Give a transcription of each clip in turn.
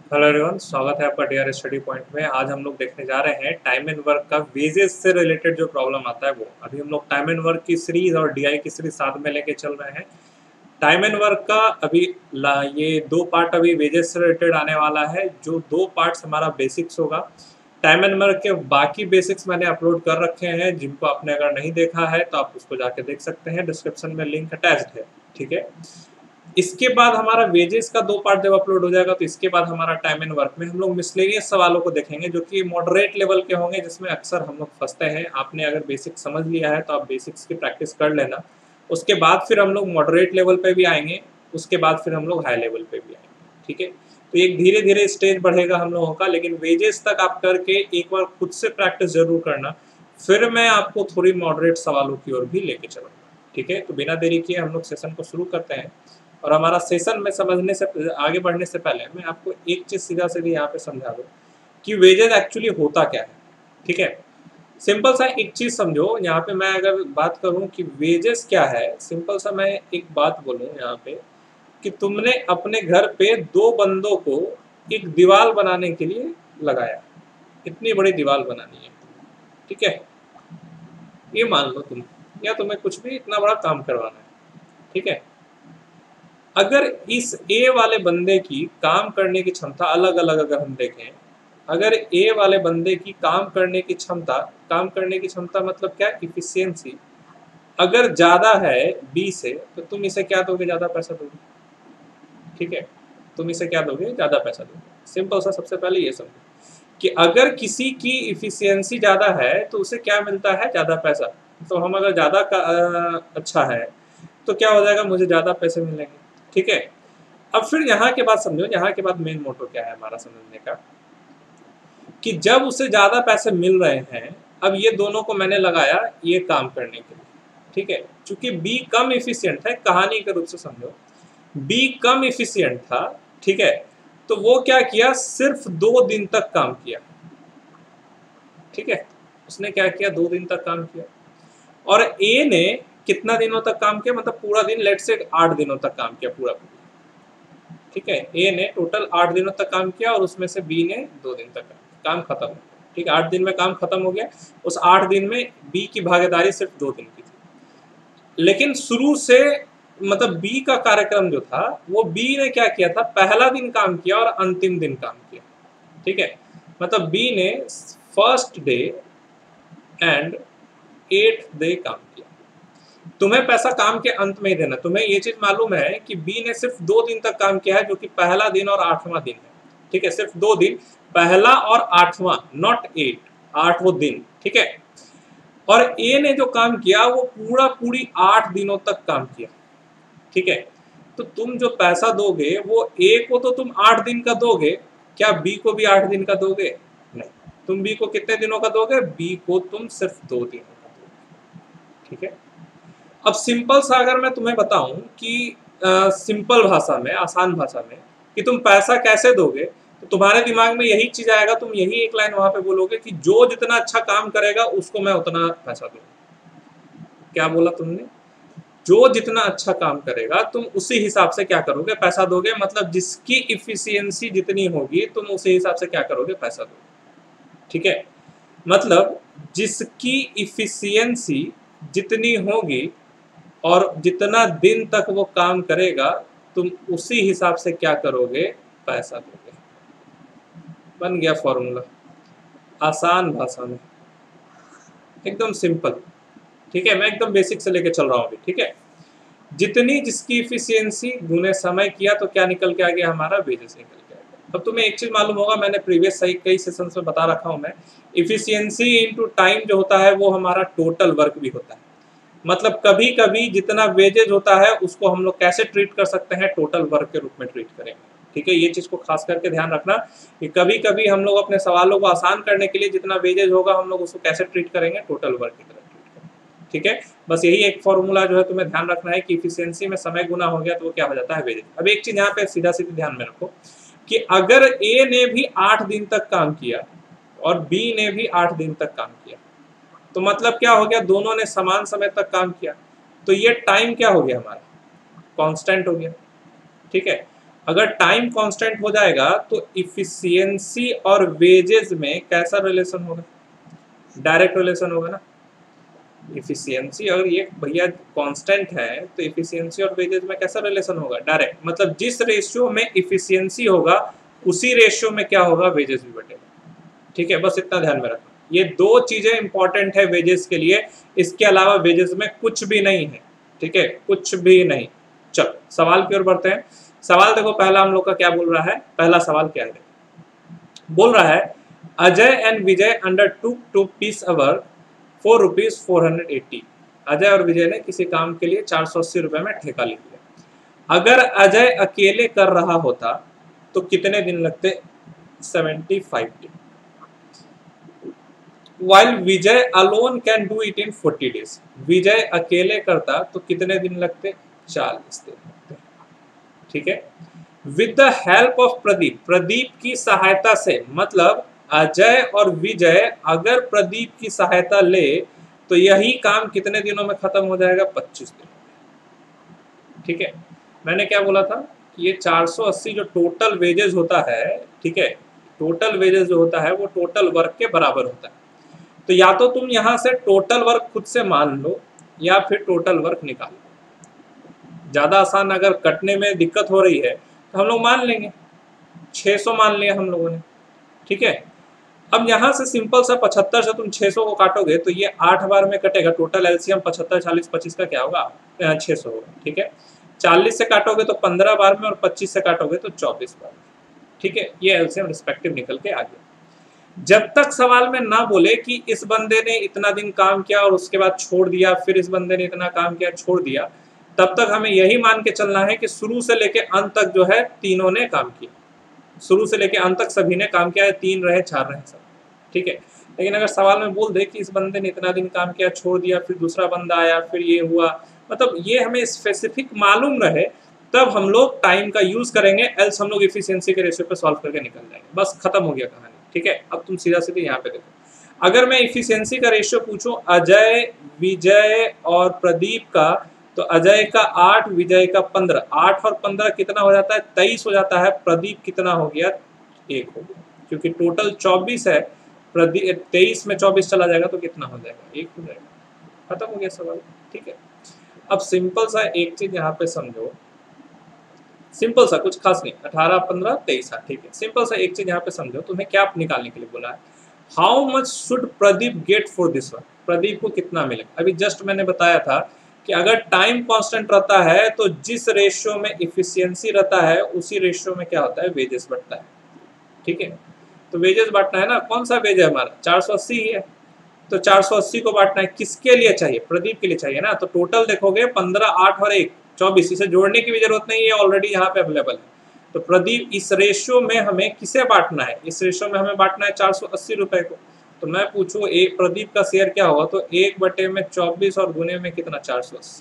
Hello everyone, स्वागत है आपका डीआर स्टडी पॉइंट में। आज हम लोग देखने जा रहे हैं टाइम एंड वर्क का वेजेस से रिलेटेड जो प्रॉब्लम आता है वो। अभी हम लोग टाइम एंड वर्क की सीरीज और डीआई की सीरीज साथ में लेके चल रहे हैं। टाइम एंड वर्क का अभी ये दो पार्ट अभी वेजेस से रिलेटेड आने वाला है। जो दो पार्ट्स हमारा बेसिक्स होगा। टाइम एंड वर्क के बाकी बेसिक्स मैंने अपलोड कर रखे हैं, जिनको आपने अगर नहीं देखा है तो आप उसको जाके देख सकते हैं, डिस्क्रिप्शन में लिंक अटैच्ड है। ठीक है। इसके बाद हमारा वेजेस का दो पार्ट जब अपलोड हो जाएगा तो इसके बाद हमारा टाइम एंड वर्क में हम लोग मिसलेनियस सवालों को देखेंगे, जो कि मॉडरेट लेवल के होंगे, जिसमें अक्सर हम लोग फंसते हैं। आपने अगर बेसिक समझ लिया है तो आप बेसिक्स की प्रैक्टिस कर लेना। उसके बाद फिर हम लोग मॉडरेट लेवल पे भी आएंगे, उसके बाद फिर हम लोग हाई लेवल पे भी आएंगे। ठीक है। तो एक धीरे धीरे स्टेज बढ़ेगा हम लोगों का, लेकिन वेजेस तक आप करके एक बार खुद से प्रैक्टिस जरूर करना। फिर मैं आपको थोड़ी मॉडरेट सवालों की ओर भी लेके चलूंगा। ठीक है। तो बिना देरी किए हम लोग सेशन को शुरू करते हैं। और हमारा सेशन में समझने से आगे बढ़ने से पहले मैं आपको एक चीज सीधा सीधी यहाँ पे समझा दूँ कि वेजेस एक्चुअली होता क्या है। ठीक है। सिंपल सा एक चीज समझो, यहाँ पे मैं अगर बात करूँ कि वेजेस क्या है, सिंपल सा मैं एक बात बोलूँ यहाँ पे कि तुमने अपने घर पे दो बंदों को एक दीवार बनाने के लिए लगाया। इतनी बड़ी दीवार बनानी है। ठीक है। ये मान लो तुम, या तुम्हें कुछ भी इतना बड़ा काम करवाना है। ठीक है। अगर इस ए वाले बंदे की काम करने की क्षमता अलग अलग अगर हम देखें, अगर ए वाले बंदे की काम करने की क्षमता मतलब क्या, इफिशियंसी अगर ज्यादा है बी से, तो तुम इसे क्या दोगे, ज्यादा पैसा दोगे। ठीक है। तुम इसे क्या दोगे, ज्यादा पैसा दोगे। सिंपल सा सबसे पहले ये समझो कि अगर किसी की इफिशियंसी ज्यादा है तो उसे क्या मिलता है, ज्यादा पैसा। तो हम अगर ज्यादा अच्छा है तो क्या हो जाएगा, मुझे ज्यादा पैसे मिलेंगे। ठीक है। अब फिर यहाँ के बाद समझो, यहाँ के बाद मेन मोटो क्या है हमारा समझने का, कि जब उसे ज्यादा पैसे मिल रहे हैं, अब ये दोनों को मैंने लगाया ये काम करने के लिए। ठीक है। चूंकि बी कम इफिशियंट है, कहानी के रूप से समझो, बी कम इफिशियंट था। ठीक है। तो वो क्या किया, सिर्फ 2 दिन तक काम किया। ठीक है। उसने क्या किया, 2 दिन तक काम किया। और ए ने कितना दिनों तक काम किया, मतलब पूरा दिन, लेट से 8 दिनों तक काम किया पूरा। ठीक है। ए ने टोटल 8 दिनों तक काम किया और उसमें से बी ने 2 दिन तक काम खत्म हो गया। ठीक है। 8 दिन में काम खत्म हो गया। उस 8 दिन में बी की भागीदारी सिर्फ 2 दिन की थी। लेकिन शुरू से मतलब बी का कार्यक्रम जो था, वो बी ने क्या किया था, पहला दिन काम किया और अंतिम दिन काम किया। ठीक है। मतलब बी ने first day and 8th day काम किया। तुम्हें पैसा काम के अंत में ही देना। तुम्हें ये चीज मालूम है कि बी ने सिर्फ 2 दिन तक काम किया है, जो कि पहला दिन और 8वां दिन है। ठीक है। सिर्फ 2 दिन, पहला और 8वां, नॉट 8, 8वां दिन। ठीक है। और ए ने जो काम किया वो पूरी 8 दिनों तक काम किया। ठीक है। तो तुम जो पैसा दोगे वो ए को तो तुम 8 दिन का दोगे, क्या बी को भी 8 दिन का दोगे? नहीं। तुम बी को कितने दिनों का दोगे, बी को तुम सिर्फ 2 दिनों का दोगे। ठीक है। अब सिंपल सा अगर मैं तुम्हें बताऊं कि सिंपल भाषा में, आसान भाषा में, कि तुम पैसा कैसे दोगे, तो तुम्हारे दिमाग में यही चीज आएगा। तुम यही एक लाइन वहां पे बोलोगे कि जो जितना अच्छा काम करेगा उसको मैं उतना पैसा दूंगा। क्या बोला तुमने? जो जितना अच्छा काम करेगा तुम उसी हिसाब से क्या करोगे, पैसा दोगे। मतलब जिसकी इफिशियंसी जितनी होगी तुम उसी हिसाब से क्या करोगे, पैसा दोगे। ठीक है। मतलब जिसकी इफिशियंसी जितनी होगी और जितना दिन तक वो काम करेगा तुम उसी हिसाब से क्या करोगे, पैसा दोगे। बन गया फॉर्मूला, आसान भाषा में, एकदम सिंपल। ठीक है। मैं एकदम बेसिक से लेके चल रहा हूँ अभी। ठीक है। जितनी जिसकी इफिशियंसी गुने समय किया तो क्या निकल के आ गया, हमारा वेजेस निकल के आ गया। अब तुम्हें एक चीज मालूम होगा, मैंने प्रीवियस सही कई सेशंस में बता रखा हूँ मैं, इफिशियंसी इनटू टाइम जो होता है वो हमारा टोटल वर्क भी होता है। मतलब कभी कभी जितना वेजेज होता है उसको हम लोग कैसे ट्रीट कर सकते हैं, टोटल वर्क के रूप में ट्रीट करेंगे। ठीक है। ये चीज को खास करके ध्यान रखना कि कभी कभी हम लोग अपने सवालों को आसान करने के लिए जितना वेजेज होगा हम लोग उसको कैसे ट्रीट करेंगे, टोटल वर्क की तरह ट्रीट करेंगे। ठीक है। बस यही एक फॉर्मूला जो है तुम्हें ध्यान रखना है कि इफिशियंसी में समय गुना हो गया तो वो क्या हो जाता है, वेजेज। अब एक चीज यहाँ पे सीधा सीधा ध्यान में रखो कि अगर ए ने भी 8 दिन तक काम किया और बी ने भी 8 दिन तक काम किया, तो मतलब क्या हो गया, दोनों ने समान समय तक काम किया, तो ये टाइम क्या हो गया, हमारा कांस्टेंट हो गया। ठीक है। अगर टाइम कांस्टेंट हो जाएगा तो इफिशियंसी और वेजेस में कैसा रिलेशन होगा? डायरेक्ट रिलेशन होगा ना। इफिशियंसी अगर ये भैया कांस्टेंट है तो इफिशियंसी और वेजेस में कैसा रिलेशन होगा? डायरेक्ट, मतलब जिस रेशियो में इफिशियंसी होगा उसी रेशियो में क्या होगा? वेजेस भी बढ़ेगा। ठीक है, बस इतना ध्यान में रखना। ये दो चीजें इंपॉर्टेंट है वेजेस के लिए, इसके अलावा वेजेस में कुछ भी नहीं है। ठीक है, कुछ भी नहीं। चलो सवाल की ओर बढ़ते हैं। सवाल देखो पहला हम लोग का क्या बोल रहा है, पहला सवाल क्या है, बोल रहा है Ajay and Vijay undertook to piece our for ₹480। Ajay और विजय ने किसी काम के लिए 480 रुपए में ठेका ले लिया। अगर अजय अकेले कर रहा होता तो कितने दिन लगते? 75 दिन। While Vijay alone can do it in 40 days. Vijay अकेले करता तो कितने दिन लगते? 40 दिन लगते। ठीक है, with the help of Pradeep, Pradeep की सहायता से, मतलब अजय और विजय अगर प्रदीप की सहायता ले तो यही काम कितने दिनों में खत्म हो जाएगा? 25 दिन। ठीक है, मैंने क्या बोला था कि ये 480 जो टोटल वेजेस होता है, ठीक है, टोटल वेजेस जो होता है वो टोटल वर्क के बराबर होता है। तो या तो तुम यहां से टोटल वर्क खुद से मान लो या फिर टोटल वर्क निकाल लो। ज्यादा आसान, अगर कटने में दिक्कत हो रही है तो हम लोग मान लेंगे 600 मान लिया हम लोगों ने। ठीक है, अब यहां से सिंपल सा 75 से तुम 600 को काटोगे तो ये 8 बार में कटेगा। टोटल एलसीएम 75 40 25 का क्या होगा? 600 होगा। ठीक है, 40 से काटोगे तो 15 बार में और 25 से काटोगे तो 24 बार में। ठीक है, ये एलसीएम रिस्पेक्टिव निकल के आ गया। जब तक सवाल में ना बोले कि इस बंदे ने इतना दिन काम किया और उसके बाद छोड़ दिया, फिर इस बंदे ने इतना काम किया छोड़ दिया, तब तक हमें यही मान के चलना है कि शुरू से लेके अंत तक जो है तीनों ने काम किया। शुरू से लेके अंत तक सभी ने काम किया है, 3 रहे 4 रहे सब। ठीक है, लेकिन अगर सवाल में बोल दे कि इस बंदे ने इतना दिन काम किया छोड़ दिया, फिर दूसरा बंदा आया, फिर ये हुआ, मतलब ये हमें स्पेसिफिक मालूम रहे तब हम लोग टाइम का यूज करेंगे, एल्स हम लोग इफिशियंसी के रेशियो पे सॉल्व करके निकल जाएंगे। बस खत्म हो गया कहानी। ठीक है, अब तुम सीधा सीधे यहाँ पे देखो, अगर मैं इफिशियंसी का रेशियो पूछूं अजय विजय और प्रदीप का, तो अजय का 8 विजय का 15, 8 और 15 कितना हो जाता है? 23 हो जाता है। प्रदीप कितना हो गया? 1 हो गया, क्योंकि टोटल 24 है। प्रदीप 23 में 24 चला जाएगा तो कितना हो जाएगा? 1 हो जाएगा। खत्म हो गया सवाल। ठीक है, अब सिंपल सा एक चीज यहाँ पे समझो, सिंपल सा, कुछ खास नहीं, 18 15 23। ठीक है, सिंपल सा एक चीज यहाँ पे समझो, तुम्हें क्या निकालने के लिए बोला है? How much should Pradeep get for this one? Pradeep को कितना मिलेगा? अभी जस्ट मैंने बताया था कि अगर टाइम कांस्टेंट रहता है तो जिस रेशियो में इफिशियंसी रहता है उसी रेशियो में क्या होता है? वेजेस बढ़ता है। ठीक है, तो वेजेस बांटना है ना, कौन सा वेज है हमारा? 480 ही है, तो 480 को बांटना है, किसके लिए चाहिए? प्रदीप के लिए चाहिए ना। तो टोटल देखोगे 15 8 और 1 24, इसे जोड़ने की भी जरूरत नहीं है, ऑलरेडी यहाँ पे अवेलेबल है। तो प्रदीप इस रेशियो में हमें किसे बांटना है? इस रेशियो में हमें बांटना है 480 रुपए को। तो मैं पूछूं एक प्रदीप का शेयर क्या होगा, तो 1/24 और गुने में कितना? 480।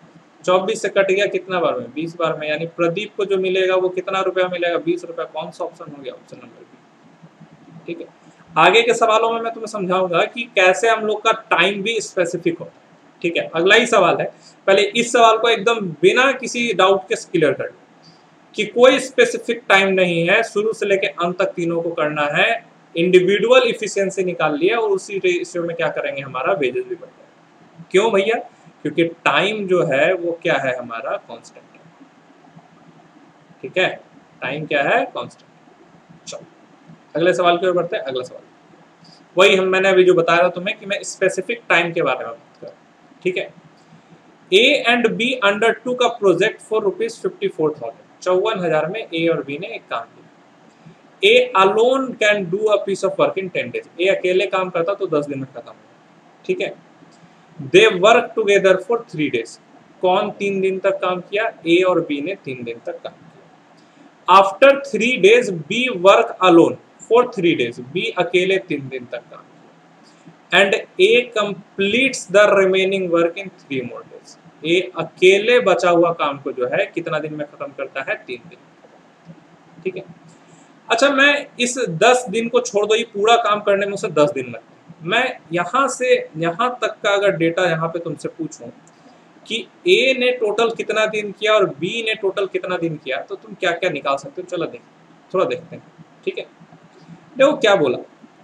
24 से कट गया कितना बार में? 20 बार में, यानी प्रदीप को जो मिलेगा वो कितना रुपया मिलेगा? 20 रुपया। कौन सा ऑप्शन हो गया? Option number B. ठीक है, आगे के सवालों में मैं तुम्हें समझाऊंगा कि कैसे हम लोग का टाइम भी स्पेसिफिक होता है। ठीक है, अगला ही सवाल है, पहले इस सवाल को एकदम बिना किसी डाउट के क्लियर कर लो कि कोई स्पेसिफिक टाइम नहीं है, शुरू से लेके अंत तक तीनों को करना है। इंडिविजुअल इफिशियंसी निकाल लिया और उसी रेशियो में क्या करेंगे? हमारा वेजेस भी बढ़ जाएगा। क्यों भैया? क्योंकि टाइम जो है वो क्या है? हमारा कांस्टेंट है। ठीक है, टाइम क्या है? कांस्टेंट। चलो अगले सवाल की ओर बढ़ते हैं। अगला सवाल वही मैंने अभी जो बताया था तुम्हें कि मैं स्पेसिफिक टाइम के बारे में बात कर रहा हूं। ठीक है, ए एंड बी अंडरटूक का प्रोजेक्ट फॉर ₹54,000। 54,000 में ए और बी ने एक काम किया। A alone can do a piece of work in 10 days. A अकेले काम करता तो 10 दिन में खत्म होगा। ठीक है, they work together for 3 days. कौन 3 दिन तक काम किया? ए और बी ने 3 दिन तक काम किया। After 3 days B work alone for 3 days. B अकेले 3 दिन तक काम किया। And A completes the remaining work in 3 more days. A अकेले बचा हुआ काम को जो है कितना दिन में खत्म करता है? 3 दिन। ठीक है, अच्छा मैं इस 10 दिन को छोड़ दो, ये पूरा काम करने में उसे 10 दिन लगते हैं। मैं यहां से यहां तक का अगर डेटा यहाँ पे तुमसे पूछूं कि ए ने टोटल कितना दिन किया और बी ने टोटल कितना दिन किया, तो तुम क्या क्या निकाल सकते हो, चलो थोड़ा देखते हैं। ठीक है, देखो क्या बोला,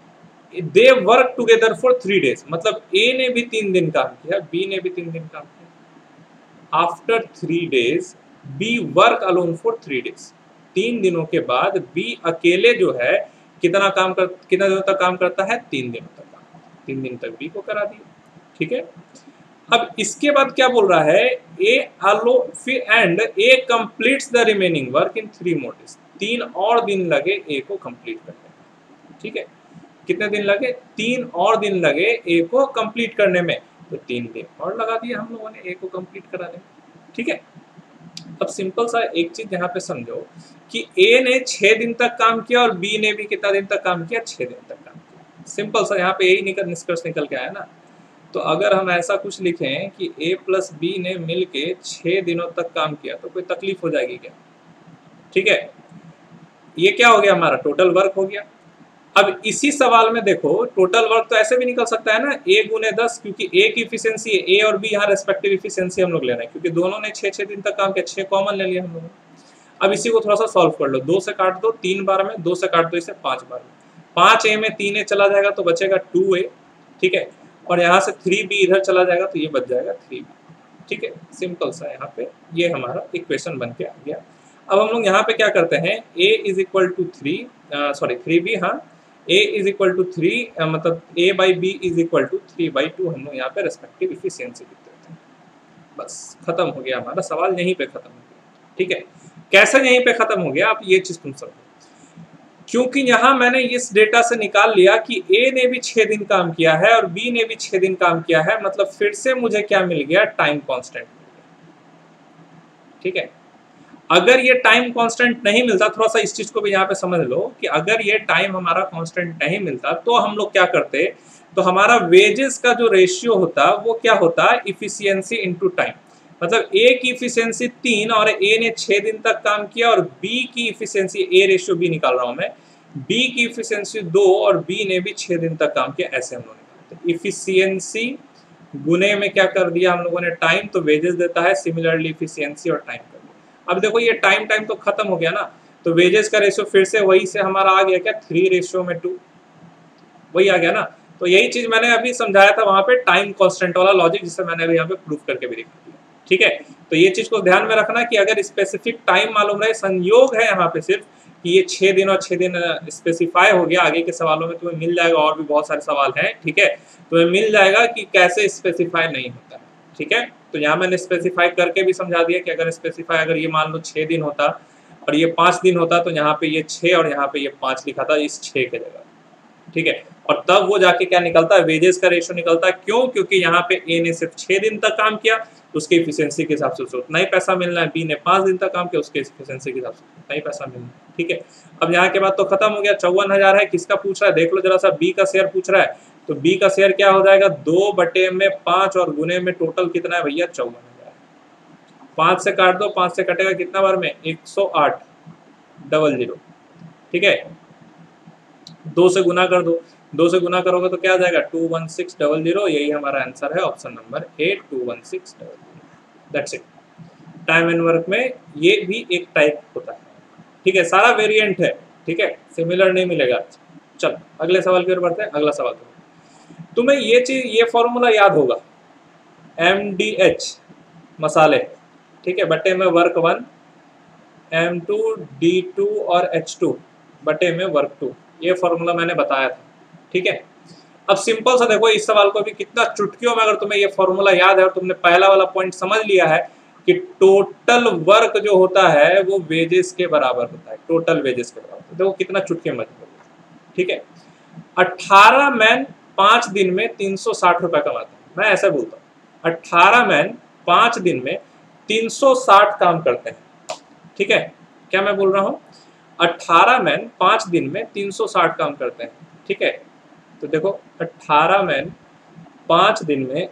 they work together for 3 days, मतलब ए ने भी 3 दिन काम किया, बी ने भी 3 दिन काम किया। After 3 days B work alone for 3 days, 3 दिनों के बाद बी अकेले जो है कितना दिनों तक काम करता है, 3 दिनों तक काम, 3 दिन तक बी को करा दिया। ठीक है, अब इसके बाद क्या बोल रहा है, ए अलो फिर and A completes the remaining work in 3 more days, 3 और दिन लगे ए को कंप्लीट करने में। ठीक है, कितने दिन लगे, 3 और दिन लगे ए को कंप्लीट करने में, तो 3 दिन और लगा दिए हम लोगों ने ए को कंप्लीट कराने में। ठीक है, अब सिंपल सा एक चीज यहाँ पे समझो कि ए ने 6 दिन तक काम किया और बी ने भी कितना दिन तक काम किया, 6 दिन तक काम किया। सिंपल सा यहाँ पे यही निष्कर्ष निकल के आया ना। तो अगर हम ऐसा कुछ लिखें कि ए प्लस बी ने मिलके 6 दिनों तक काम किया, तो कोई तकलीफ हो जाएगी क्या? ठीक है, ये क्या हो गया, हमारा टोटल वर्क हो गया। अब इसी सवाल में देखो, टोटल वर्क तो ऐसे भी निकल सकता है ना, a गुने 10, क्योंकि a की इफिशियंसी है, a और b यहाँ रेस्पेक्टिव इफिशियंसी हम लोग ले रहे हैं, क्योंकि दोनों ने 6 दिन तक काम किया, 6 कॉमन ले लिया हम लोगों ने। अब इसी को थोड़ा सा सॉल्व कर लो, 2 से काट दो 3 बार में, 2 से काट दो इसे 5 बार में, 5a में 3a चला जाएगा तो बचेगा 2a। ठीक है, और यहाँ से 3b इधर चला जाएगा तो ये बच जाएगा 3b। ठीक है, सिंपल सा यहाँ पे ये हमारा इक्वेशन बन के आ गया। अब हम लोग यहाँ पे क्या करते हैं, a is equal to 3b, हाँ a इज इक्वल टू 3, मतलब a by B is equal to 3/2 हम लोग यहाँ पे रेस्पेक्टिव इफिशियंसी लिख देते हैं। बस खत्म हो गया, हमारा सवाल यहीं पे खत्म हो गया। ठीक है, कैसे यहीं पे खत्म हो गया, आप ये चीज तुम समझो, क्योंकि यहाँ मैंने इस डेटा से निकाल लिया कि a ने भी 6 दिन काम किया है और b ने भी 6 दिन काम किया है, मतलब फिर से मुझे क्या मिल गया, टाइम कांस्टेंट मिल गया। ठीक है, अगर ये टाइम कांस्टेंट नहीं मिलता, थोड़ा सा इस चीज को भी यहाँ पे समझ लो कि अगर ये टाइम हमारा कांस्टेंट नहीं मिलता तो हम लोग क्या करते, तो हमारा वेजेस का जो रेशियो होता वो क्या होता, इफिशियंसी इनटू टाइम। मतलब ए की इफिशियंसी 3 और ए ने 6 दिन तक काम किया, और बी की इफिशियंसी, ए रेशियो बी निकाल रहा हूं मैं, बी की इफिशियंसी 2 और बी ने भी 6 दिन तक काम किया, ऐसे हम लोग निकालते। इफिशियंसी गुने में क्या कर दिया हम लोगों ने, टाइम, तो वेजेस देता है, सिमिलरली इफिशियंसी और टाइम कर दिया। अब देखो ये टाइम तो खत्म हो गया ना, तो वेजेस का रेशियो फिर से वही से हमारा आ गया क्या, 3:2, वही आ गया ना। तो यही चीज मैंने अभी समझाया था वहां पे, टाइम कांस्टेंट वाला लॉजिक, जिसे मैंने अभी यहाँ पे प्रूफ करके भी दिखा दिया। ठीक है, तो ये चीज को ध्यान में रखना कि अगर स्पेसिफिक टाइम मालूम रहे, संयोग है यहाँ पे सिर्फ कि ये 6 दिन और 6 दिन स्पेसिफाई हो गया, आगे के सवालों में तुम्हें मिल जाएगा, और भी बहुत सारे सवाल हैं। ठीक है, तुम्हें मिल जाएगा कि कैसे स्पेसिफाई नहीं होता है। ठीक है, तो यहाँ मैंने स्पेसिफाई करके भी समझा दिया कि अगर स्पेसिफाई, अगर ये मान लो 6 दिन होता और ये 5 दिन होता, तो यहाँ पे ये 6 और यहाँ पे ये 5 लिखा था इस 6 के जगह। ठीक है, और तब वो जाके क्या निकलता है, वेजेस का रेशियो निकलता है। क्यों, क्योंकि यहाँ पे ए ने सिर्फ 6 दिन तक काम किया, उसके इफिशियंसी के हिसाब से उसे उतना ही पैसा मिलना है, बी ने 5 दिन तक काम किया, उसके इफिशियंसी के हिसाब से उतना ही पैसा मिलना है। ठीक है, अब यहाँ के बाद तो खत्म हो गया। 54,000 है, किसका पूछ रहा है देख लो जरा सा, बी का शेयर पूछ रहा है, तो बी का शेयर क्या हो जाएगा, 2/5 और गुने में टोटल कितना है भैया, 54,000। 5 से काट दो, 5 से कटेगा कितना बार में, 108,000। ठीक है, 2 से गुना कर दो, 2 से गुना करोगे तो क्या आ जाएगा, 21600। यही हमारा आंसर है, option number A, 21600। That's it. Time and work में ये भी एक टाइप होता है। ठीक है, सारा वेरिएंट है। ठीक है, सिमिलर नहीं मिलेगा। चल अगले सवाल की ओर बढ़ते हैं। अगला सवाल तुम्हें ये चीज, ये फॉर्मूला याद होगा, MDH मसाले, ठीक है, बटे में वर्क 1, M2 D2 और H2 बटे में वर्क 2, ये फॉर्मूला मैंने बताया था। ठीक है, अब सिंपल सा देखो, इस सवाल को भी कितना चुटकियों में अगर तुम्हें ये फॉर्मूला याद है और तुमने पहला वाला पॉइंट समझ लिया है कि टोटल वर्क जो होता है वो वेजेस के बराबर होता है, टोटल वेजेस के बराबर। देखो कितना चुटकियों में। ठीक है, 18 मैन 5 दिन में 360 रुपए कमाते हैं, मैं ऐसा बोलता हूँ, 18 मैन 5 दिन में 360 काम करते हैं। ठीक है, क्या मैं बोल रहा हूँ, 18 मैन 5 दिन में 360 काम करते हैं। ठीक है, तो देखो 18 मैन 5 दिन में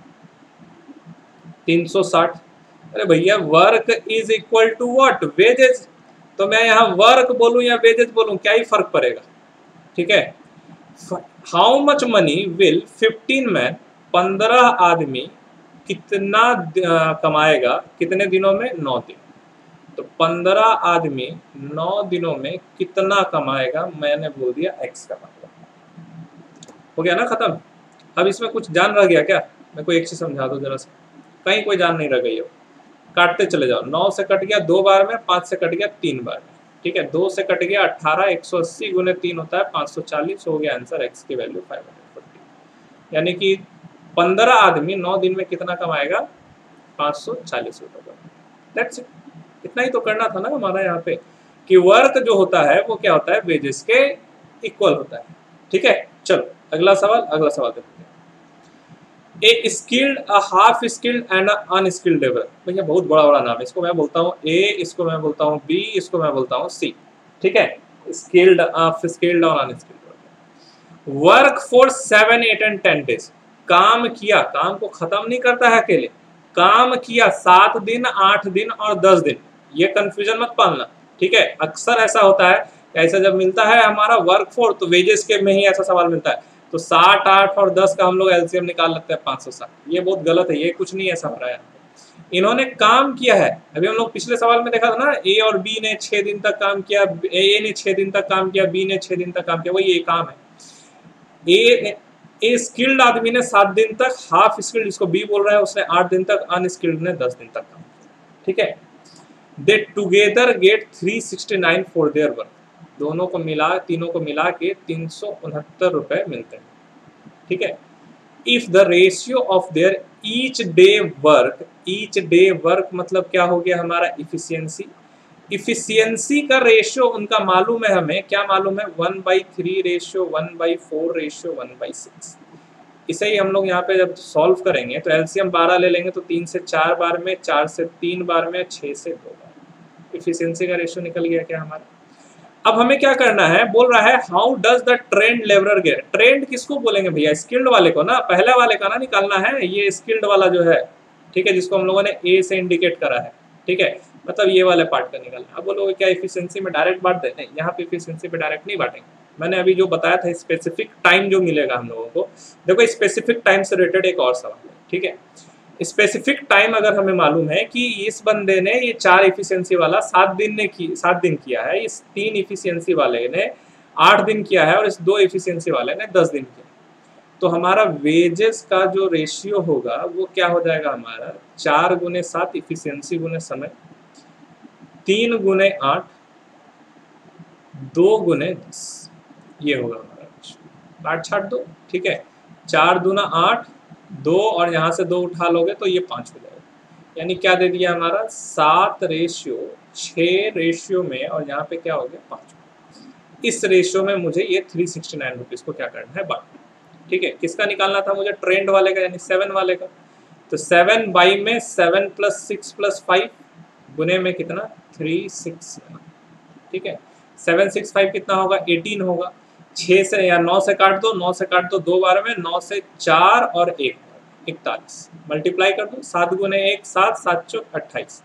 360, अरे भैया work is equal to what, wages. तो मैं यहाँ वर्क बोलूं या वेजेस बोलूं, क्या ही फर्क पड़ेगा। ठीक है, how much money will 15 man, 15 आदमी कितना कमाएगा कितने दिनों में? 9 दिन। तो 15 आदमी 9 दिनों में कितना कमाएगा? मैंने बोल दिया x कमाएगा। हो गया ना खत्म। अब इसमें कुछ जान रह गया क्या? मैं कोई एक चीज समझा दो जरा सा, कहीं कोई जान नहीं रह गई हो। काटते चले जाओ। 9 से कट गया 2 बार में, 5 से कट गया 3 बार में, ठीक है। 2 से कट गया 18, 180 गुने 3 होता है 540, हो गया आंसर। x की वैल्यू 540। यानी कि 15 आदमी 9 दिन में कितना कमाएगा? 540 रुपये। That's it. इतना ही तो करना था ना हमारा यहाँ पे, कि वर्क जो होता है वो क्या होता है? वेजेस के इक्वल होता है, ठीक है। चलो अगला सवाल देखते हैं। A skilled, a half skilled and unskilled labour. भैया बहुत बड़ा बड़ा नाम है। इसको मैं बोलता हूँ ए, इसको मैं बोलता हूँ बी, इसको मैं बोलता हूँ सी, ठीक है। स्किल्ड, स्किल्ड और unskilled. Work for 7, 8 and 10 days. काम किया, काम को खत्म नहीं करता है अकेले, काम किया 7 दिन, 8 दिन और 10 दिन। ये कंफ्यूजन मत पालना, ठीक है। अक्सर ऐसा होता है, ऐसा जब मिलता है हमारा वर्क फॉर, तो वेजेस के में ही ऐसा सवाल मिलता है, तो 60, 8 और 10 का हम लोग एलसीएम निकाल लेते हैं 560। ये बहुत गलत है, ये कुछ नहीं ऐसा हो रहा है। इन्होंने काम किया है। अभी हम लोग पिछले सवाल में देखा था ना, ए और बी ने 6 दिन तक काम किया, ए ने 6 दिन तक काम किया, बी ने 6 दिन तक काम किया, वही ये काम है। ए स्किल्ड आदमी ने 7 दिन तक, हाफ स्किल्ड जिसको बी बोल रहा है उसने 8 दिन तक, अनस्किल्ड ने 10 दिन तक काम किया, ठीक है। They together get 369 for their work. दोनों को मिला, तीनों को मिला के 369 रुपए मिलते हैं, ठीक है। If the ratio of their each day work मतलब क्या हो गया हमारा? इफिशियंसी। इफिशियंसी का रेशियो उनका मालूम है हमें, क्या मालूम है? 1/3 रेशियो, 1/4 रेशियो, 1/6। इसे ही हम लोग यहाँ पे जब सॉल्व करेंगे तो एलसीएम 12 ले लेंगे, तो 3 से 4 बार में, 4 से 3 बार में, 6 से 2 बार। इफिशियंसी का रेशियो निकल गया क्या हमारा? अब हमें क्या करना है? बोल रहा है how does the trained labourer get. Trained किसको बोलेंगे भैया? स्किल्ड वाले को ना, पहले वाले का ना निकालना है। ये स्किल्ड वाला जो है, ठीक है, जिसको हम लोगों ने ए से इंडिकेट करा है, ठीक है, मतलब ये वाले पार्ट का निकालना। अब बोलोगे क्या इफिशियंसी में डायरेक्ट बांट दे? नहीं, यहाँ पे इफिशियंसी पे डायरेक्ट नहीं बांटेंगे। मैंने अभी जो बताया था स्पेसिफिक टाइम जो मिलेगा हम लोगों को, देखो स्पेसिफिक टाइम से रिलेटेड एक और सवाल है, ठीक है। स्पेसिफिक टाइम अगर हमें मालूम है कि इस बंदे ने ये 4 इफिशियंसी वाला 7 दिन किया है, इस 3 इफिशियंसी वाले ने 8 दिन किया है, और इस 2 इफिशियंसी वाले ने 10 दिन किया, तो हमारा वेजेस का जो रेशियो होगा वो क्या हो जाएगा हमारा? 4 गुने 7 इफिशियंसी गुने समय, 3 गुने 8, 2 गुने 10, ये होगा हमारा रेशियो। काट छाट दो, ठीक है। 4 दूना 8, 2 और यहाँ से 2 उठा लोगे तो ये 5 हो जाएगा। यानी क्या दे दिया हमारा? 7 रेशियो 6 रेशियो में, और यहाँ पे क्या हो गया? 5। इस रेशियो में मुझे ये 369 रुपीज़ को क्या करना है? बांटना, ठीक है। किसका निकालना था मुझे? ट्रेंड वाले का, यानी 7 वाले का। तो 7 बाई में 7 + 6 + 5 गुने में कितना? 36, ठीक है। 7 6 5 कितना होगा? 18 होगा। 6 से या 9 से काट दो, 9 से काट दो 2 बार में, 9 से 4 और 1 41, मल्टीप्लाई कर दो, 7 गुने 1 7, 7 चौक 28,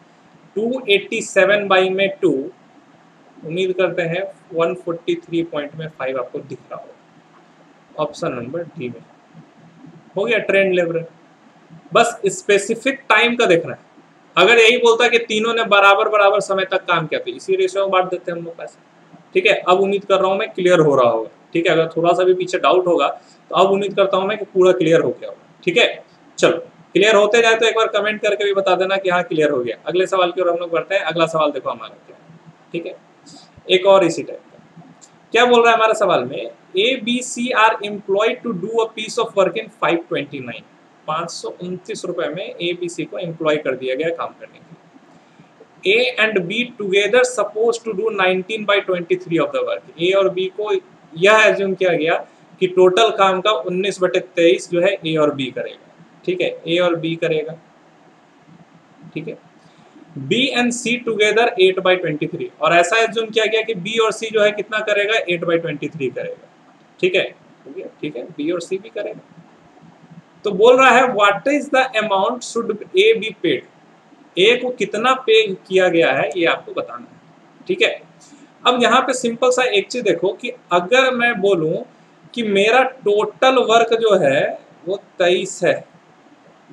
287 बाई में 2, उम्मीद करते हैं 143 पॉइंट में 5 आपको दिख रहा होगा। ऑप्शन नंबर डी में हो गया ट्रेंड लेवल। बस स्पेसिफिक टाइम का देखना है। अगर यही बोलता कि तीनों ने बराबर बराबर समय तक काम किया तो इसी रेशियो में बांट देते हैं हम लोग पैसे, ठीक है। अब उम्मीद कर रहा हूँ मैं क्लियर हो रहा होगा, ठीक है। अगर थोड़ा सा भी पीछे डाउट होगा तो अब उम्मीद करता हूँ मैं कि पूरा क्लियर हो गया होगा, ठीक है। चलो क्लियर होते जाए तो एक बार कमेंट करके भी बता देना कि हाँ क्लियर हो गया। अगले सवाल की ओर हम लोग बढ़ते हैं। अगला सवाल देखो हमारा क्या है, ठीक है। एक और इसी टाइप का क्या बोल रहा है हमारे सवाल में? A B C are employed to do a piece of work in 529। 529 रुपए में ए बी सी को एम्प्लॉय कर दिया गया काम करने के लिए। A and B together suppose to do 19/23 of the work. A और बी को यह एज्यूम किया गया कि टोटल काम का 19/23 जो है ए और बी करेगा, ठीक है। ए और बी करेगा, ठीक है। बी एंड सी टुगेदर 8/23, और ऐसा एज्यूम किया गया कि बी और सी जो है कितना करेगा? 8/23 करेगा, ठीक है। ठीक है, बी और सी भी करेगा। तो बोल रहा है what is the amount should A B paid. A को कितना पे किया गया है ये आपको बताना है, ठीक है। अब यहाँ पे सिंपल सा एक चीज देखो कि अगर मैं बोलूं कि मेरा टोटल वर्क जो है वो 23 है,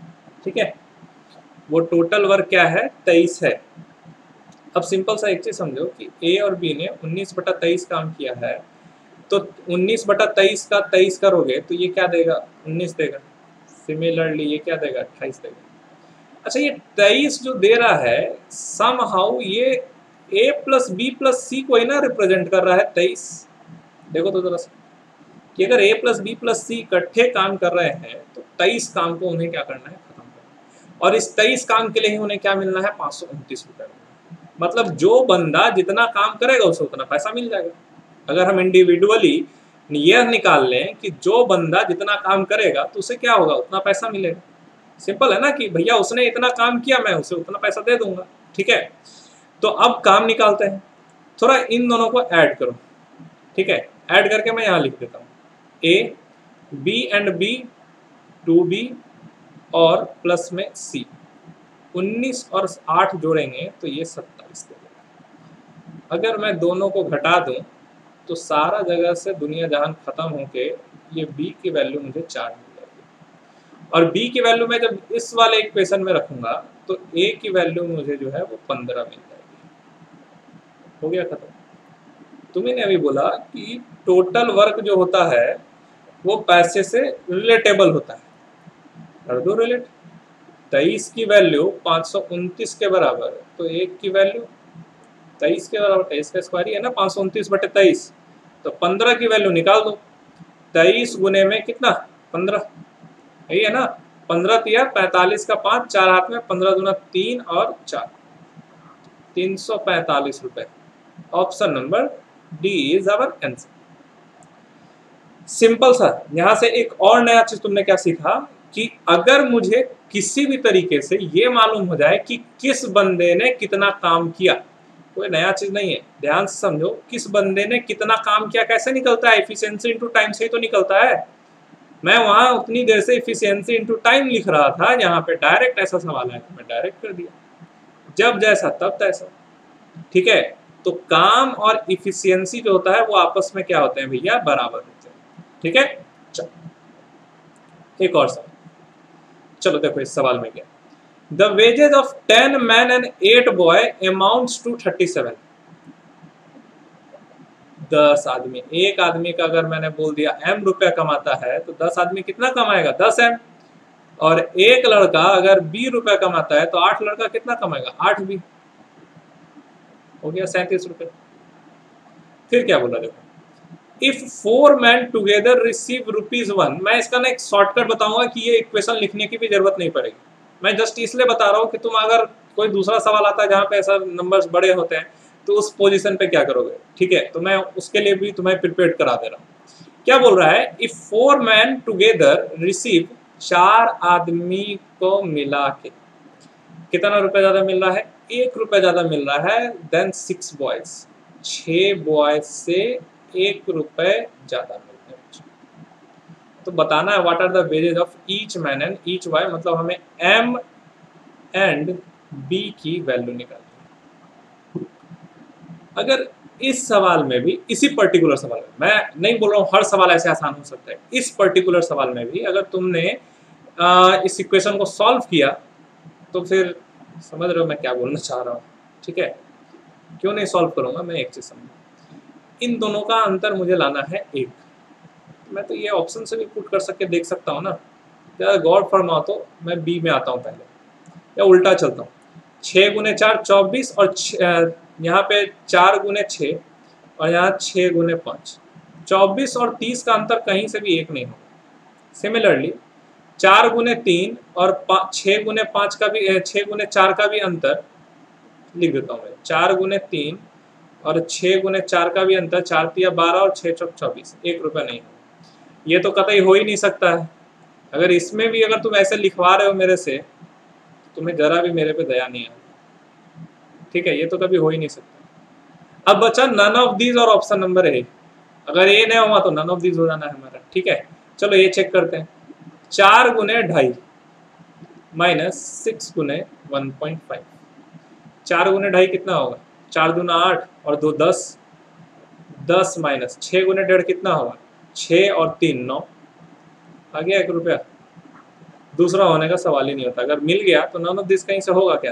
ठीक है, वो टोटल वर्क क्या है 23 है। अब सिंपल सा एक चीज समझो कि ए और बी ने 19/23 काम किया है, तो 19/23 का 23 करोगे तो ये क्या देगा 19 देगा। सिमिलरली ये क्या देगा 28 देगा। अच्छा ये 23 जो दे रहा है समहाउ ये A plus B plus C को ही ना रिप्रेजेंट कर रहा है 23। देखो तो जरा सा कि अगर A plus B plus C इकट्ठे काम कर रहे हैं तो 23 काम को उन्हें क्या करना है खत्म करना है, और इस 23 काम के लिए ही उन्हें क्या मिलना है 529 रुपये। मतलब जो बंदा जितना काम करेगा उसे उतना पैसा मिल जाएगा। अगर हम इंडिविजुअली यह निकाल लें कि जो बंदा जितना काम करेगा तो उसे क्या होगा उतना पैसा मिलेगा। सिंपल है ना कि भैया उसने इतना काम किया मैं उसे उतना पैसा दे दूंगा। ठीक है, तो अब काम निकालते हैं, थोड़ा इन दोनों को ऐड करो। ठीक है, ऐड करके मैं यहाँ लिख देता हूँ A B and B 2b और प्लस में सी। 19 और 8 जोड़ेंगे तो ये 27 देगा। अगर मैं दोनों को घटा दूं तो सारा जगह से दुनिया जहान खत्म होके ये b की वैल्यू मुझे 4 मिल जाएगी, और b की वैल्यू मैं जब इस वाले इक्वेशन में रखूंगा तो a की वैल्यू मुझे जो है वो 15 मिल जाएगी। हो गया खत्म। तुम्ही ने अभी बोला कि टोटल वर्क जो होता है वो पैसे से रिलेटेबल होता है, कर दो रिलेट। 23 की वैल्यू 529 के बराबर, तो 1 की वैल्यू 23 के बराबर 23 का स्क्वायर ही है ना 529/23, तो 15 की वैल्यू निकाल दो। 23 गुने में कितना 15, यही है ना 15 तिया 45 का 5, 4 हाथ में 15 दूना 3 और 4, 345 रुपए। Option number D is our answer. Simple सा। यहां से एक और नया चीज तुमने क्या सीखा कि अगर मुझे किसी भी तरीके से ये मालूम हो जाए कि किस बंदे ने कितना काम किया, कोई नया चीज नहीं है, ध्यान से समझो, किस बंदे ने कितना काम किया कैसे निकलता है, एफिशिएंसी इनटू टाइम से ही तो निकलता है। मैं वहां उतनी देर से एफिशिएंसी इनटू टाइम लिख रहा था, यहाँ पे डायरेक्ट ऐसा सवाल है तो मैं डायरेक्ट कर दिया, जब जैसा तब तैसा। ठीक है, तो काम और इफिशियंसी जो होता है वो आपस में क्या होते हैं भैया बराबर होते हैं। ठीक है, चलो एक और सवाल। चलो देखो इस सवाल में क्या, the wages of 10 man and 8 boy amounts to 37। 10 आदमी, एक आदमी का अगर मैंने बोल दिया m रुपया कमाता है तो 10 आदमी कितना कमाएगा 10m, और एक लड़का अगर b रुपया कमाता है तो 8 लड़का कितना कमाएगा 8b, हो गया 37 रुपये। फिर क्या बोला देखो, इफ 4 मैन टुगेदर रिसीव ₹1, मैं इसका ना एक शॉर्टकट बताऊंगा कि ये इक्वेशन लिखने की भी जरूरत नहीं पड़ेगी, मैं जस्ट इसलिए बता रहा हूँ कि तुम अगर कोई दूसरा सवाल आता है जहाँ पे ऐसा नंबर्स बड़े होते हैं तो उस पोजीशन पे क्या करोगे। ठीक है, तो मैं उसके लिए भी तुम्हें प्रिपेयर करा दे रहा हूँ। क्या बोल रहा है, इफ 4 मैन टुगेदर रिसीव, 4 आदमी को मिला के कितना रुपया ज्यादा मिल रहा है, 1 रुपया ज्यादा मिल रहा है देन 6 बॉयज, 6 बॉयज से 1 रुपये ज्यादा मिलते हैं। तो बताना है what are the wages of each man and each boy, मतलब हमें एम एंड बी की वैल्यू निकालनी है। अगर इस सवाल में भी, इसी पर्टिकुलर सवाल में, मैं नहीं बोल रहा हूँ हर सवाल ऐसे आसान हो सकता है, इस पर्टिकुलर सवाल में भी अगर तुमने इस इक्वेशन को सॉल्व किया तो फिर समझ रहे हो मैं क्या बोलना चाह रहा हूँ। ठीक है, क्यों नहीं सॉल्व करूंगा, मैं एक चीज समझ, इन दोनों का अंतर मुझे लाना है 1। मैं तो ये ऑप्शन से भी पुट कर सके देख सकता हूँ ना, ज़्यादा गौर फरमाओ तो मैं बी में आता हूँ पहले, या उल्टा चलता हूँ। 6 गुने 4 24, और यहाँ पे 4 गुने 6 और यहाँ 6 गुने 5, 24 और 30 का अंतर कहीं से भी 1 नहीं होगा। सिमिलरली 4 गुने 3 और 6 गुने 5 का भी 6 गुने 4 का भी अंतर लिख देता हूँ मैं, 4 गुने 3 और 6 गुने 4 का भी अंतर, 4 तिया 12 और 6 चौक 24, 1 रुपया नहीं होगा। ये तो कतई हो ही नहीं सकता है। अगर इसमें भी अगर तुम ऐसे लिखवा रहे हो मेरे से तो तुम्हें जरा भी मेरे पे दया नहीं है। ठीक है, ये तो कभी हो ही नहीं सकता। अब बचा नन ऑफ दीज और ऑप्शन नंबर ए, अगर ये नहीं हुआ तो नन ऑफ दीज हो जाना है हमारा। ठीक है, चलो ये चेक करते हैं। 4 गुने 2.5 माइनस 6 गुने 1.5, 4 गुने 2.5 कितना होगा, 4 दूना 8 और 2 10, 10 माइनस 6 गुने 1.5 कितना होगा, 6 और 3 9, आ गया 1 रुपया। दूसरा होने का सवाल ही नहीं होता। अगर मिल गया तो नॉन ऑफ दिस कहीं से होगा क्या।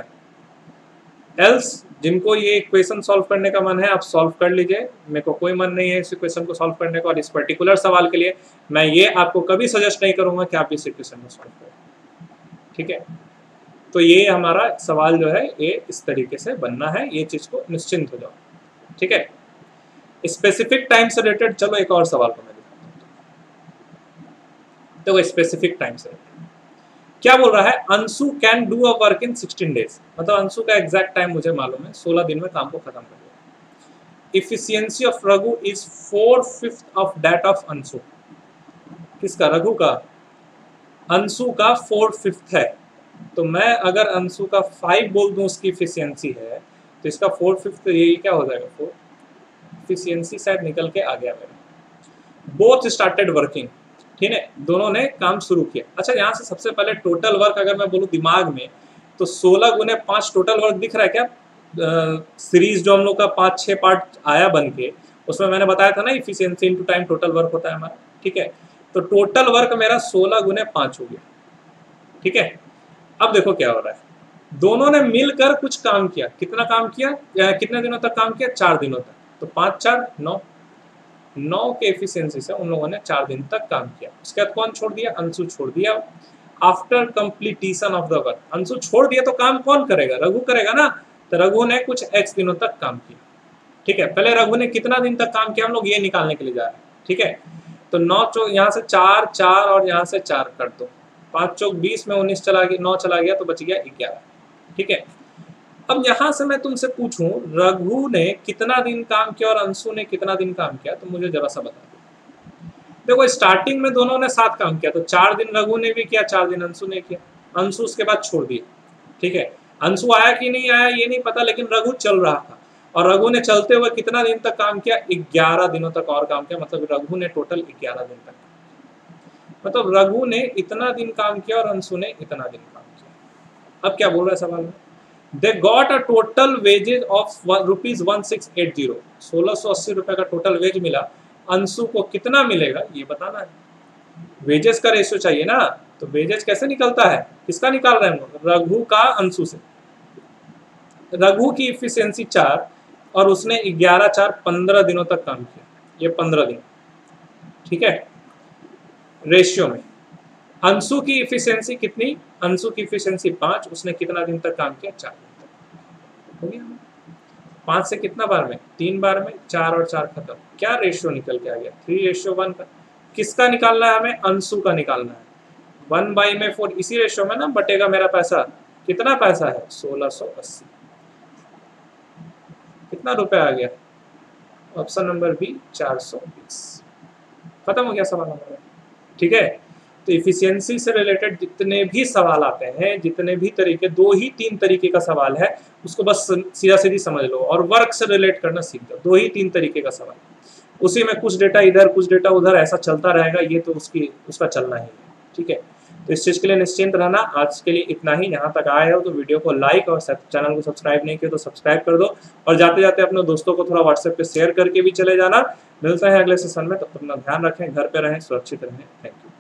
एल्स जिनको ये इक्वेशन सॉल्व करने का मन है आप सॉल्व कर लीजिए, मेरे को कोई मन नहीं है इस इक्वेशन को सॉल्व करने का, और इस पर्टिकुलर सवाल के लिए मैं ये आपको कभी सजेस्ट नहीं करूंगा कि आप इस इक्वेशन को सॉल्व करें। ठीक है, तो ये हमारा सवाल जो है ये इस तरीके से बनना है, ये चीज को निश्चिंत हो जाओ। ठीक है, स्पेसिफिक टाइम से रिलेटेड चलो एक और सवाल को मैं दिखाता हूं। देखो स्पेसिफिक टाइम से क्या बोल रहा है, Anshu can do a work in 16 days, मतलब अंशु का एग्जैक्ट टाइम मुझे मालूम है, 16 दिन में काम को खत्म कर दिया। Efficiency of Raghu is 4/5 of that of Anshu. किसका, रघु का। अंशु का 4/5 है, तो मैं अगर अंशु का 5 बोल दूं उसकी इफिशियंसी है, तो इसका 4/5 ये क्या हो जाएगा, 4। इफिशियंसी शायद निकल के आ गया मेरा। बोथ स्टार्टेड वर्किंग, ठीक है, दोनों ने काम शुरू किया। अच्छा यहाँ से सबसे पहले टोटल वर्क अगर मैं बोलूँ दिमाग में, तो 16 गुने 5 टोटल वर्क दिख रहा है क्या। सीरीज जो हम लोग का 5-6 पार्ट आया बन के, उसमें मैंने बताया था ना efficiency into time total work होता है हमारा। ठीक है, तो टोटल वर्क मेरा 16 गुने 5 हो गया। ठीक है, अब देखो क्या हो रहा है, दोनों ने मिलकर कुछ काम किया। कितना काम किया, कितने दिनों तक काम किया, 4 दिनों तक। तो 5×4 9 के एफिशिएंसी से उन लोगों ने 4 दिन तक काम किया। उसके बाद कौन छोड़ दिया, अंशु छोड़ दिया। After completion of the work, Anshu छोड़ दिया तो काम कौन करेगा, रघु करेगा ना। तो रघु ने कुछ x दिनों तक काम किया। ठीक है, पहले रघु ने कितना दिन तक काम किया हम लोग ये निकालने के लिए जा रहे हैं। ठीक है, तो 9 यहाँ से 4 और यहाँ से 4 कर दो, 5 × 20 में 19 चला गया, 9 चला गया तो बच गया 11। ठीक है, अब यहां से मैं तुमसे पूछूं रघु ने कितना दिन काम किया और अंशु ने कितना दिन काम किया, तो मुझे जरा सा बता दो। देखो स्टार्टिंग में दोनों ने साथ काम किया, तो 4 दिन रघु ने भी किया, 4 दिन अंशु ने किया। अंशु उसके बाद छोड़ दिया। ठीक है, अंशु आया कि नहीं आया ये नहीं पता, लेकिन रघु चल रहा था, और रघु ने चलते हुए कितना दिन तक काम किया, 11 दिनों तक और काम किया। मतलब रघु ने टोटल 11 दिन तक, मतलब रघु ने इतना दिन काम किया और अंशु ने इतना दिन काम किया। अब क्या बोल रहा है सवाल में, They got a total wages of ₹1680, 1680 रुपए का टोटल वेज मिला। अंशु को कितना मिलेगा ये बताना है, वेजेस का रेशियो चाहिए ना। तो वेजेस कैसे निकलता है, किसका निकाल रहे हैं, रघु का अंशु से। रघु की इफिशियंसी 4 और उसने 11×4 15 दिनों तक काम किया, ये 15 दिन। ठीक है, रेशियो में अंशु की इफिशियंसी कितनी, अंशु की इफिशियंसी 5, उसने कितना दिन तक काम किया, 4 दिन तक। हो गया 5 से कितना बार में, 3 बार में, 4 और 4 खत्म। क्या रेशियो निकल के आ गया, 3:1 का। किसका निकालना है हमें, अंशु का निकालना है। 1/4 इसी रेशियो में ना बटेगा मेरा पैसा। कितना पैसा है, 1680। कितना रुपए आ गया, ऑप्शन नंबर बी 420। खत्म हो गया सवाल हमारा। ठीक है, तो इफिशियंसी से रिलेटेड जितने भी सवाल आते हैं, जितने भी तरीके, 2 ही 3 तरीके का सवाल है, उसको बस सीधा सीधी समझ लो और वर्क से रिलेट करना सीख दो। 2 ही 3 तरीके का सवाल, उसी में कुछ डेटा इधर कुछ डेटा उधर ऐसा चलता रहेगा, ये तो उसका चलना ही है। ठीक है, तो इस चीज़ के लिए निश्चिंत रहना। आज के लिए इतना ही। यहाँ तक आए हो तो वीडियो को लाइक और चैनल को सब्सक्राइब नहीं किया तो सब्सक्राइब कर दो, और जाते जाते अपने दोस्तों को थोड़ा व्हाट्सएप पे शेयर करके भी चले जाना। मिलते हैं अगले सेशन में, तब तक अपना ध्यान रखें, घर पे रहें, सुरक्षित रहें। Thank you.